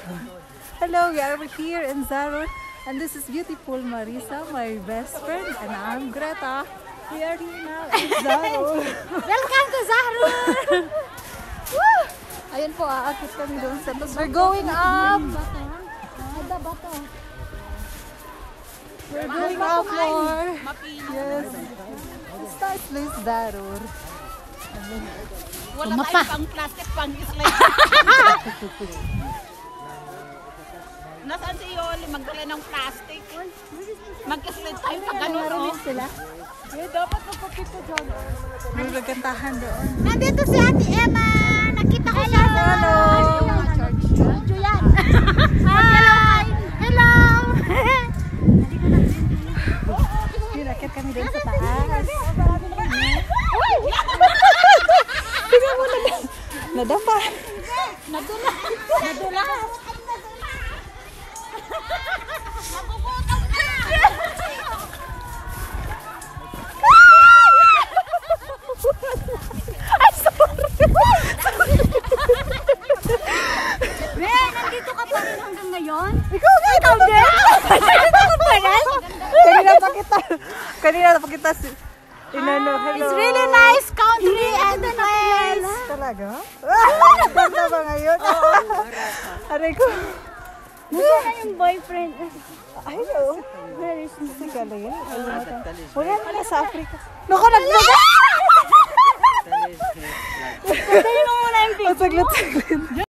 Hello, we are here in Zarur, and this is beautiful Marisa, my best friend, and I'm Greta. We are here now in Zarur. Welcome to Zarur! Ayun po, aakit kami doon sa taas. We're going up! We're going up more! Yes! It's nice place, Zarur. Wala tayong pang plastic, pang slide. Nasaan si Yoli? Magdala ng plastic. Mag-slide tayo pag gano'n, no? Dapat magpapito dyan. May magantahan doon. Nandito si Ate Emma! Nakita ko siya sa... Hello! Julian! Hi! Hello! Pinakit kami doon sa taas. Nadapa. Nadula! Nadula! Nagugutom ka! Ay, sorry! Ben, nandito ka pa rin hanggang ngayon? Ikaw din! Kanina pa kita inano, hello. It's really nice country and place. Talaga? Ganda ba ngayon? Aray ko. Nasaan na yung boyfriend? Ay, no. Where is he? Sige, alay. Wala na sa Africa. Naku, naglaga! Patayin mo muna yung picture. Saglit.